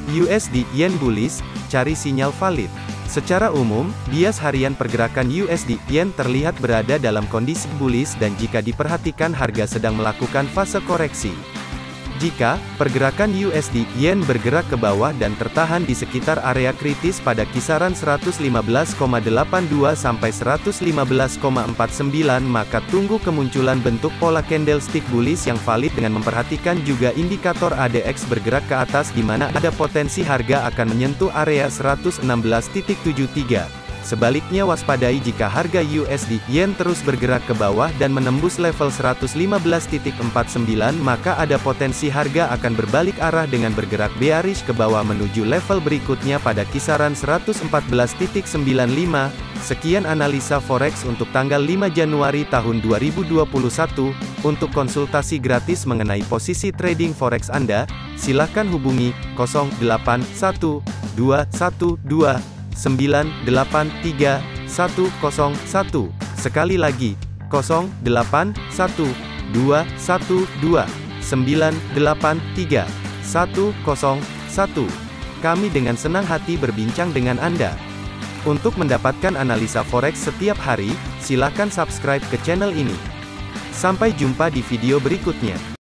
USD Yen bullish, cari sinyal valid. Secara umum, bias harian pergerakan USD Yen terlihat berada dalam kondisi bullish dan jika diperhatikan harga sedang melakukan fase koreksi. Jika pergerakan USD Yen bergerak ke bawah dan tertahan di sekitar area kritis pada kisaran 115,82 sampai 115,49, maka tunggu kemunculan bentuk pola candlestick bullish yang valid dengan memperhatikan juga indikator ADX bergerak ke atas di mana ada potensi harga akan menyentuh area 116.73. Sebaliknya waspadai jika harga USD Yen terus bergerak ke bawah dan menembus level 115.49, maka ada potensi harga akan berbalik arah dengan bergerak bearish ke bawah menuju level berikutnya pada kisaran 114.95. Sekian analisa forex untuk tanggal 5 Januari tahun 2021. Untuk konsultasi gratis mengenai posisi trading forex Anda, silakan hubungi 081212 983 101. Sekali lagi, 081212 983 101. Kami dengan senang hati berbincang dengan Anda. Untuk mendapatkan analisa forex setiap hari, silakan subscribe ke channel ini. Sampai jumpa di video berikutnya.